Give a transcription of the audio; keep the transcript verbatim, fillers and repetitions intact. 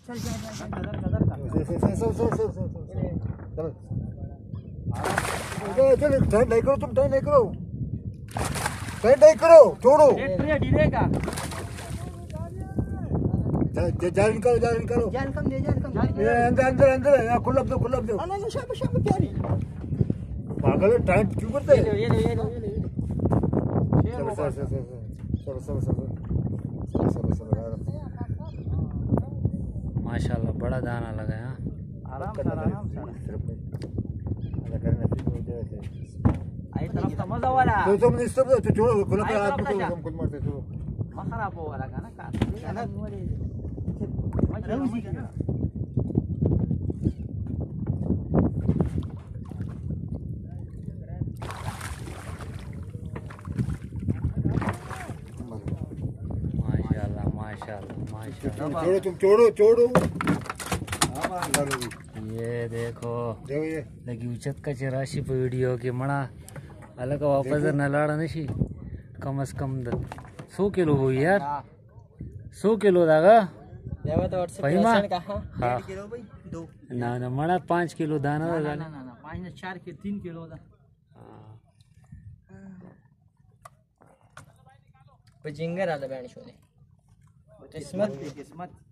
चल चल चल चल चल नहीं करो तुम नहीं करो नहीं करो छोड़ो जाल निकालो जाल निकालो जाल कम दे जाल कम ये अंदर अंदर अंदर यहाँ खुला दो खुला दो अरे ये शाबाश शाबाश प्यारी पागल टाइट क्यों करते ये लो ये लो ये लो ये लो सब सब सब सब सब सब सब माशाल्लाह बड़ा दाना लगा है। आराम से आराम से अल्लाह करे नसीब हो जाए आई तरफ का मजा वाला तो तुम इस तरफ तो छोड़ो खुला पे आदमी को हम खुद मारते छोड़ो म खराब हो वाला का ना का ना माशाल्लाह माशाल्लाह माशाल्लाह छोड़ो तुम छोड़ो छोड़ो ये देखो देखो ये लगी उचत का चराशी पे वीडियो की मणा अलग वापस न लाड़ा नशी कम से कम सौ किलो हुई यार सौ किलो दागा हाँ ना ना मणा पाँच किलो दाना ना ना ना पाँच ना चार के तीन किलो दा जिंगर आला बैंड छोले किस्मत किस्मत